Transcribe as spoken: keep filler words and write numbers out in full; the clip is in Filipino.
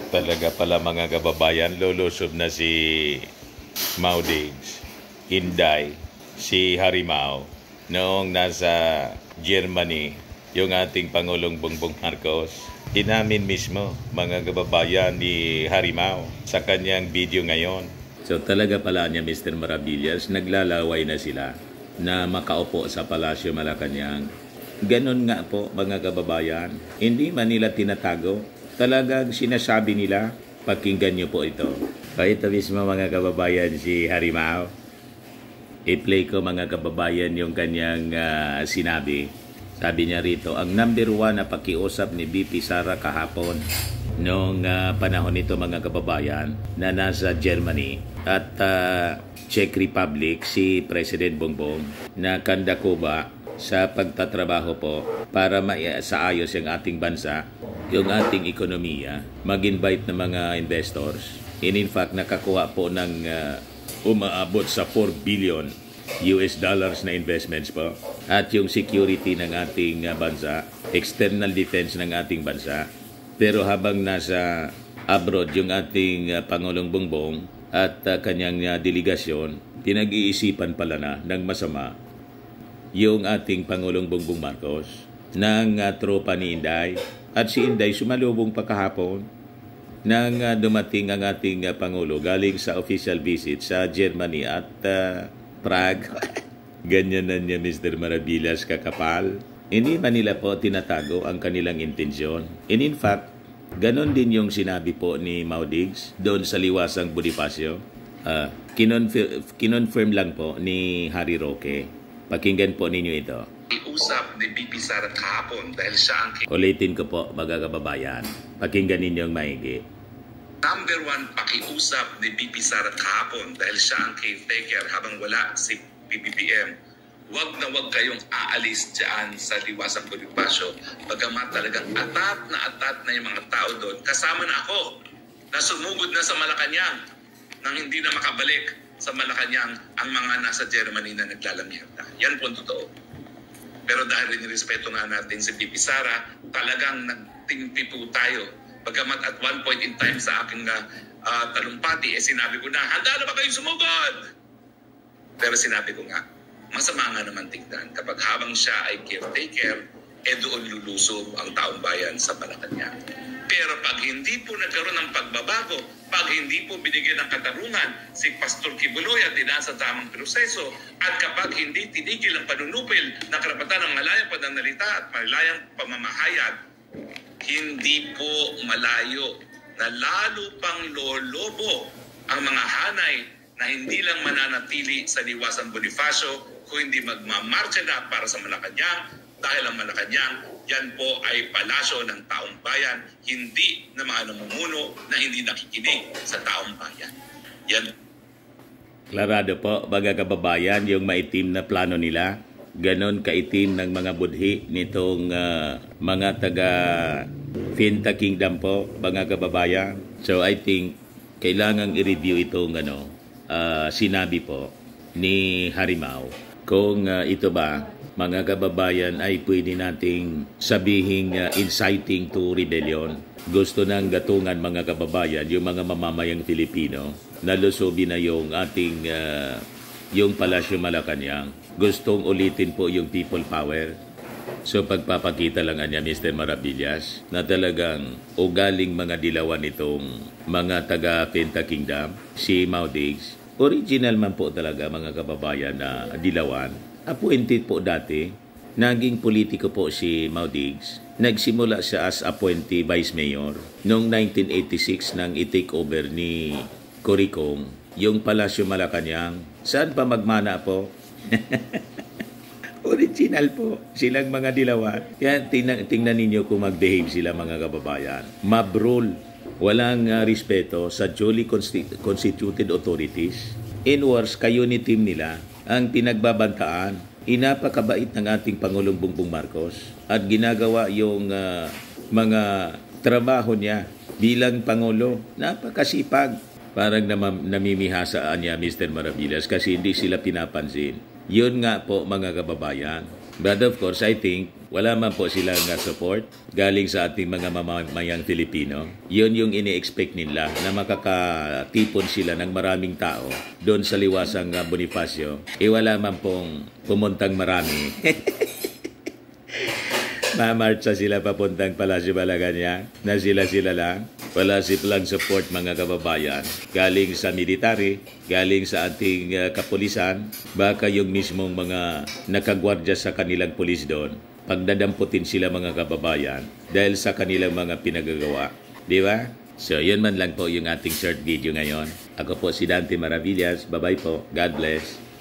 Talaga pala mga kababayan, lulusob na si Maudigs, Inday, si Harimao, noong nasa Germany, yung ating Pangulong Bongbong Marcos. Inamin mismo mga kababayan ni Harimao sa kanyang video ngayon. So talaga pala niya, Mister Maravillas, naglalaway na sila na makaupo sa Palasyo Malacanang. Ganon nga po mga kababayan, hindi man nila tinatago. Talagang sinasabi nila, pakinggan nyo po ito. So ito mismo mga kababayan si Harimao. I-play ko mga kababayan yung kanyang uh, sinabi. Sabi niya rito, ang number one na pakiusap ni B P Sara kahapon noong uh, panahon nito mga kababayan na nasa Germany at uh, Czech Republic si President Bongbong na kanda ko ba sa pagtatrabaho po para maisaayos yung ating bansa, yung ating ekonomiya, mag-invite ng mga investors. And in fact, nakakuha po ng uh, umaabot sa four billion U S dollars na investments po. At yung security ng ating uh, bansa, external defense ng ating bansa. Pero habang nasa abroad yung ating uh, Pangulong Bongbong at uh, kanyang uh, delegasyon, pinag-iisipan pala na ng masama yung ating Pangulong Bongbong Marcos ng uh, tropa ni Inday. At si Inday sumalubong pa kahapon nang uh, dumating ang ating uh, Pangulo galing sa official visit sa Germany at uh, Prague. Ganyan na niya, Mister Maravillas, kakapal. Hindi man nila po tinatago ang kanilang intensyon. And in fact, ganon din yung sinabi po ni Maudigs doon sa liwasang Bonifacio. Uh, kinonfirm, kinonfirm lang po ni Harry Roque. Pakinggan po ninyo ito. Usap ni B P Sara kahapon dahil siya ang... Ulitin ko po, mga kababayan. Pakinggan ninyong maigi. Number one, pakiusap ni B P Sara kahapon dahil siya ang caretaker habang wala si P B B M. Huwag na huwag kayong aalis dyan sa liwasang Bonifacio. Bagamat talagang atat na atat na yung mga tao doon. Kasama na ako na sumugod na sa Malacanang nang hindi na makabalik sa Malacanang ang mga nasa Germany na naglalamierda. Yan po ang totoo. Pero dahil rin respeto nga natin si B P Sara, talagang nagtingpi po tayo. Bagamat at one point in time sa aking uh, uh, talumpati, eh sinabi ko na, handa na ba kayong sumugod? Pero sinabi ko nga, masama nga naman tignan kapag habang siya ay caretaker, eh doon lulusob ang taong bayan sa Malacanang. Pero pag hindi po nagkaroon ng pagbabago, pag hindi po binigyan ng katarungan si Pastor Kibuloy at dinasa sa tamang proseso, at kapag hindi tinigil ang panunupil na karapatan ng malayang pananalita at malayang pamamahayag, hindi po malayo na lalo pang lolobo ang mga hanay na hindi lang mananatili sa liwasang Bonifacio, kung hindi magmamarcha na para sa Malacanang, dahil ang Malacanang, yan po ay palasyo ng taong bayan, hindi na mga namumuno na hindi nakikinig sa taong bayan. Yan. Klarado po, mga kababayan, yung maitim na plano nila. Ganon kaitim ng mga budhi nitong uh, mga taga Finta Kingdom po, mga kababayan. So I think kailangang i-review itong ano, uh, sinabi po ni Harimao. Kung uh, ito ba, mga kababayan, ay pwede nating sabihing uh, inciting to rebellion. Gusto ng gatungan mga kababayan, yung mga mamamayang Filipino, nalusobin na yung ating uh, yung Palasyo Malacanang. Gustong ulitin po yung people power. So pagpapakita lang niya, Mister Maravillas, na talagang ugaling mga dilawan itong mga taga Finta Kingdom, si Maudigs. Original man po talaga mga kababayan na dilawan. Appointed po dati, naging politiko po si Maudigs. Nagsimula siya as appointee vice mayor noong nineteen eighty-six nang i-take over ni Coricong, yung Palasyo Malacanang. Saan pa magmana po? Original po, silang mga dilawan. Yan, tingnan, tingnan ninyo kung mag-behave sila mga kababayan. Mabrol, walang uh, respeto sa duly constituted authorities. In words, kayo ni team nila ang pinagbabantaan. Inapakabait ng ating Pangulong Bongbong Marcos at ginagawa yung uh, mga trabaho niya bilang Pangulo. Napakasipag. Parang nam- namimihasaan niya, Mister Maravillas, kasi hindi sila pinapansin. Yun nga po mga kababayan. But of course, I think wala man po silang uh, support galing sa ating mga mamamayang Filipino. Yun yung ini-expect nila na makakatipon sila ng maraming tao doon sa liwasang uh, Bonifacio. E wala man pong pumuntang marami. Mamarcha sila papuntang Palasyo Malacanang na sila-sila lang. Wala silang support mga kababayan. Galing sa military, galing sa ating uh, kapulisan, baka yung mismong mga nakagwardya sa kanilang pulis doon, pagdadamputin sila mga kababayan dahil sa kanilang mga pinagagawa. Di ba? So, yun man lang po yung ating short video ngayon. Ako po si Dante Maravillas. Bye-bye po. God bless.